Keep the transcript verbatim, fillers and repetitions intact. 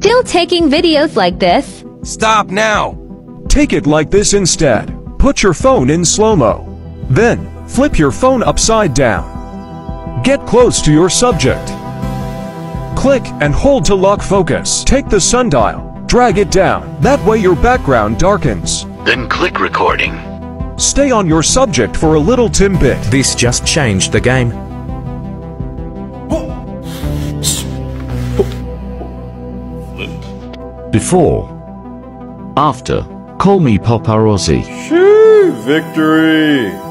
still taking videos like this? Stop now! Take it like this instead. Put your phone in slow-mo. Then, flip your phone upside down. Get close to your subject. Click and hold to lock focus. Take the sundial, drag it down. That way your background darkens. Then click recording. Stay on your subject for a little timbit. This just changed the game. Before. After. Call me Paparazzi. Shoo, victory!